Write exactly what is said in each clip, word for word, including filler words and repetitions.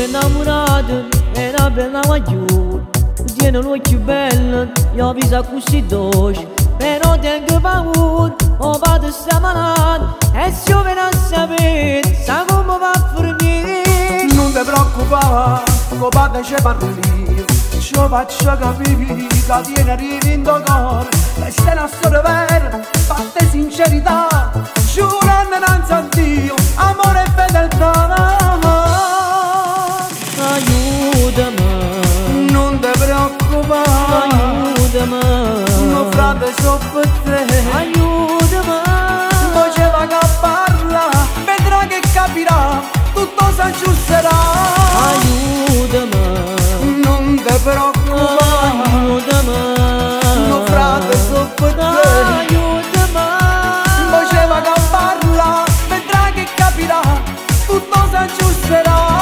innamorato e una bella maggiore. Tiene l'occhio bello, io vi sa così dolce. Però tengo paura, o vado sta malato. E se io vengo a sapere, sa come va a finire. Non ti preoccupare, con padre ci parli. Ci faccio capire che tiene rivinto cuore. Questa è una storia vera, fatta di sincerità. Giurando innanzi a Dio, amore e fedeltà. Aiutami, non ti preoccupare, aiutami, mio frate so per te. Aiutami, Faceva che parla, vedrà che capirà, tutto si aggiusterà. aiutami, Non ti preoccupare, aiutami, mio frate so per te. aiutami, Faceva che parla, vedrà che capirà, tutto si aggiusterà.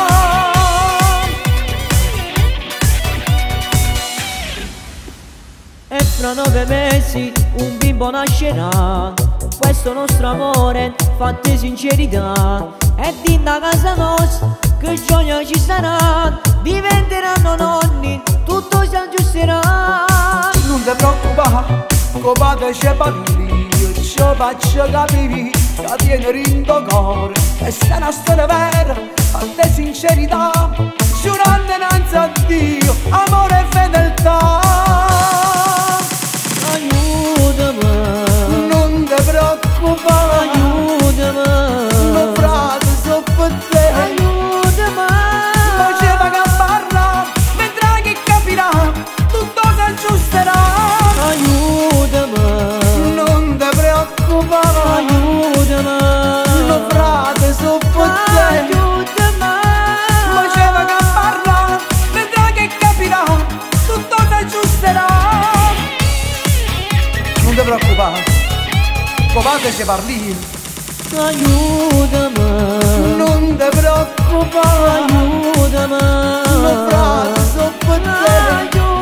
E fra nove mesi un bimbo nascerà. Questo nostro amore fatto di sincerità. E din da casa nostra che gioia ci sarà. Diventeranno nonni, tutto si aggiusterà. Non ti preoccupare, con padre ci parli. Io ci faccio capire che tiene rindo cuore. Questa è una storia vera, fatta di sincerità. Giurando innanzi a Dio, amore e fedeltà. Aiutami, Non ti preoccupare, aiutami, mio frate so per te. aiutami, Faceva che parla, vedrà che capirà, tutto si aggiusterà. aiutami, Non ti preoccupare, aiutami, mio frate so per te. aiutami, Faceva che parla, vedrà che capirà, tutto si aggiusterà. Non ti preoccupare, con padre ci parli. aiutami, Non ti preoccupare, aiutami, mio frate so per te. aiutami.